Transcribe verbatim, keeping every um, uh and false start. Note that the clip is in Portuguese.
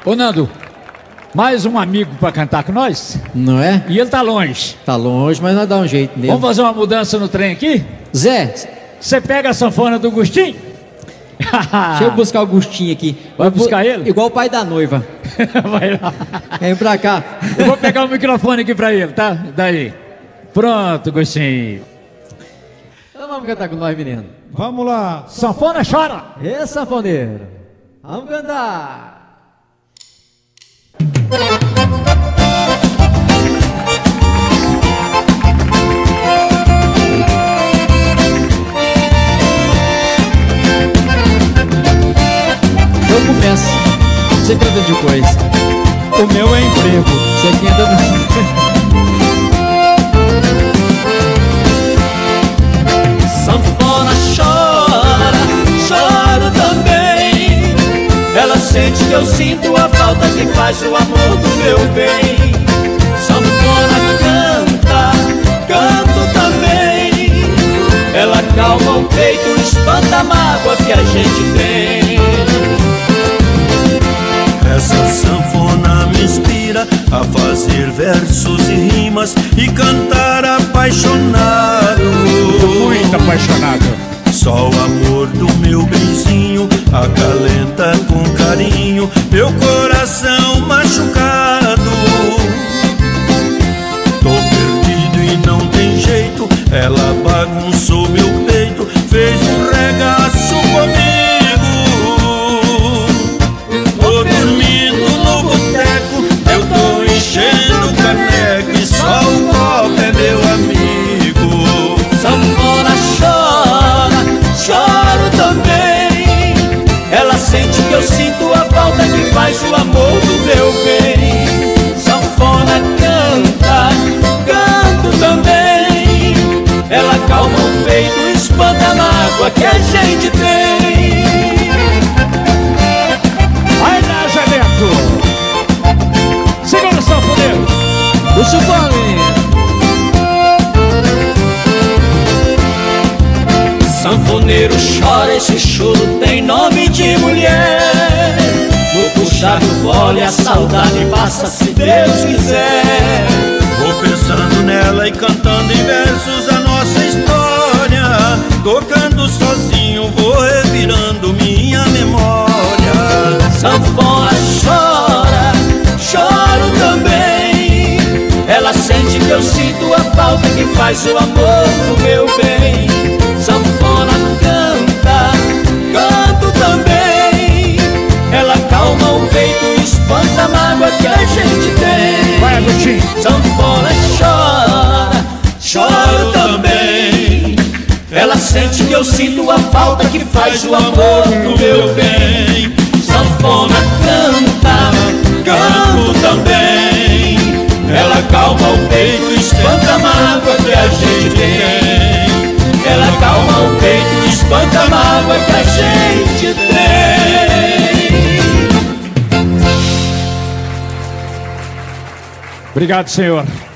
Ô Nando, mais um amigo pra cantar com nós? Não é? E ele tá longe. Tá longe, mas nós dá um jeito nele. Vamos fazer uma mudança no trem aqui? Zé, você pega a sanfona do Gustinho? Deixa eu buscar o Gustinho aqui. Vai buscar ele? Igual o pai da noiva. Vai lá. Vem pra cá. Eu vou pegar o microfone aqui pra ele, tá? Daí. Pronto, Gustinho. Então vamos cantar com nós, menino. Vamos lá. Sanfona chora. Ê, sanfoneiro. Vamos cantar. Eu começo. Você canta de coisa. O meu é emprego. Você canta do... Sanfona chora, choro também. Ela sente que eu sinto a falta que faz o amor do meu bem. Sanfona canta, canto também. Ela calma o peito, espanta a mágoa que a gente tem. Essa sanfona me inspira a fazer versos e rimas e cantar apaixonado. Muito apaixonado. Só o amor do meu benzinho acalenta com carinho meu coração machucado. Tô perdido e não tem jeito, ela bagunçou meu peito, fez um regaço comigo. Tô dormindo no boteco, eu tô enchendo o caneco e só o copo é meu amigo. Sanfona chora, choro também. Ela sente que eu sinto a falta que faz o amor do meu bem. Sanfona canta, canto também. Ela calma o peito, espanta a mágoa que a gente tem. Vai lá, Zé Neto. Segura o sanfoneiro. O chupone. Sanfoneiro chora, esse choro tem nome de mulher. No puxar do fole a saudade passa se Deus quiser. Vou pensando nela e cantando em versos a nossa história. Tocando sozinho vou revirando minha memória. Sanfona chora, choro também. Ela sente que eu sinto a falta que faz o amor do meu bem. Sanfona canta, canto também. Ela calma o peito, espanta a mágoa que a gente tem. Vai, Agostinho. Sanfona chora, choro também. Ela sente que eu sinto a falta que faz o amor do meu bem. Sanfona canta, canto também. Ela calma o peito, espanta a mágoa que a gente tem. Ela calma o peito, espanta a mágoa que a gente tem. Obrigado, senhor.